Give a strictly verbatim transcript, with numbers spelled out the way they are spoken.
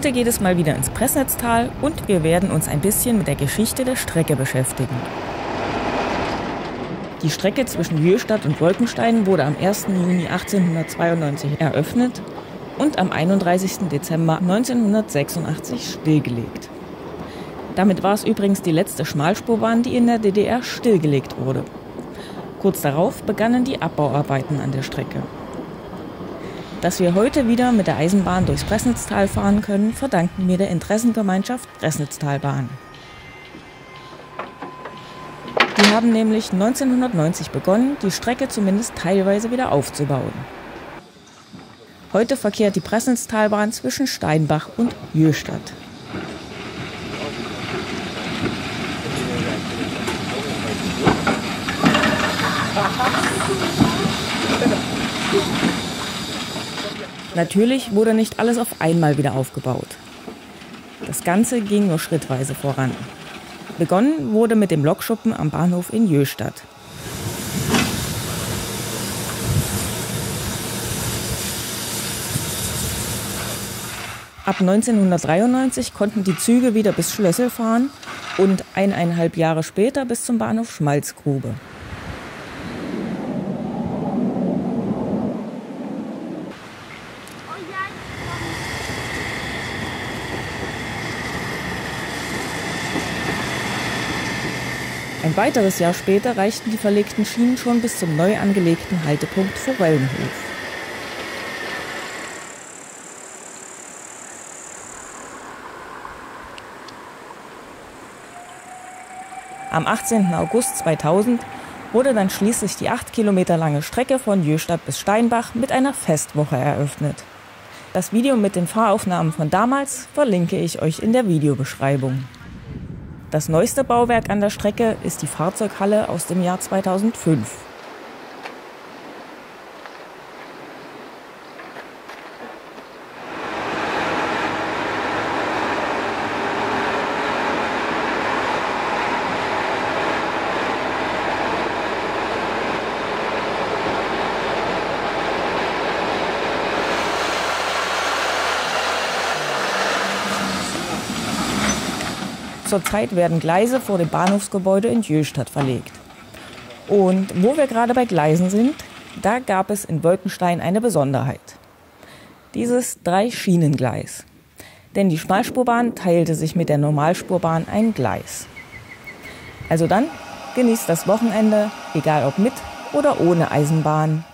Heute geht es mal wieder ins Pressnetztal und wir werden uns ein bisschen mit der Geschichte der Strecke beschäftigen. Die Strecke zwischen Jöhstadt und Wolkenstein wurde am ersten Juni achtzehnhundertzweiundneunzig eröffnet und am einunddreißigsten Dezember neunzehnhundertsechsundachtzig stillgelegt. Damit war es übrigens die letzte Schmalspurbahn, die in der D D R stillgelegt wurde. Kurz darauf begannen die Abbauarbeiten an der Strecke. Dass wir heute wieder mit der Eisenbahn durchs Pressnetztal fahren können, verdanken wir der Interessengemeinschaft Pressnetztalbahn. Die haben nämlich neunzehnhundertneunzig begonnen, die Strecke zumindest teilweise wieder aufzubauen. Heute verkehrt die Pressnetztalbahn zwischen Steinbach und Jöhstadt. Natürlich wurde nicht alles auf einmal wieder aufgebaut. Das Ganze ging nur schrittweise voran. Begonnen wurde mit dem Lokschuppen am Bahnhof in Jöhstadt. Ab neunzehnhundertdreiundneunzig konnten die Züge wieder bis Schlössel fahren und eineinhalb Jahre später bis zum Bahnhof Schmalzgrube. Ein weiteres Jahr später reichten die verlegten Schienen schon bis zum neu angelegten Haltepunkt Forellenhof. Am achtzehnten August zweitausend wurde dann schließlich die acht Kilometer lange Strecke von Jöhstadt bis Steinbach mit einer Festwoche eröffnet. Das Video mit den Fahraufnahmen von damals verlinke ich euch in der Videobeschreibung. Das neueste Bauwerk an der Strecke ist die Fahrzeughalle aus dem Jahr zweitausendfünf. Zurzeit werden Gleise vor dem Bahnhofsgebäude in Jöhstadt verlegt. Und wo wir gerade bei Gleisen sind, da gab es in Wolkenstein eine Besonderheit. Dieses Drei-Schienen-Gleis. Denn die Schmalspurbahn teilte sich mit der Normalspurbahn ein Gleis. Also dann genießt das Wochenende, egal ob mit oder ohne Eisenbahn.